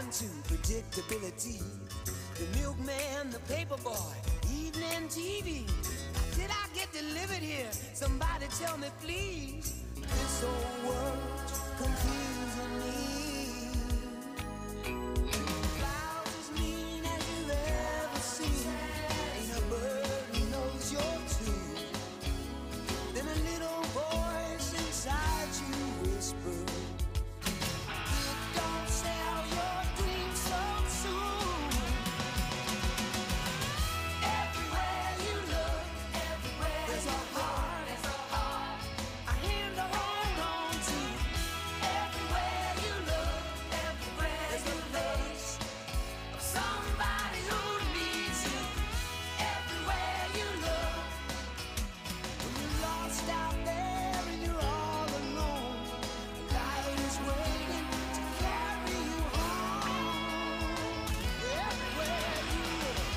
down to predictability. The milkman, the paper boy, evening TV. Did I get delivered here? Somebody tell me please. This whole world's confusing me. Clouds as mean as you've ever seen. Ain't a bird who knows your tune. Then a little voice inside you whisper, it don't sell your dreams so soon. Everywhere you look, everywhere there's a heart, a hand to hold on to. Everywhere you look, everywhere there's a face of somebody who needs you. Everywhere you look, when you're lost out there and you're all alone, life is waiting to carry you home. Everywhere you look,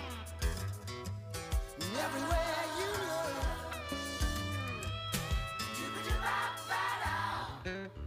everywhere you look.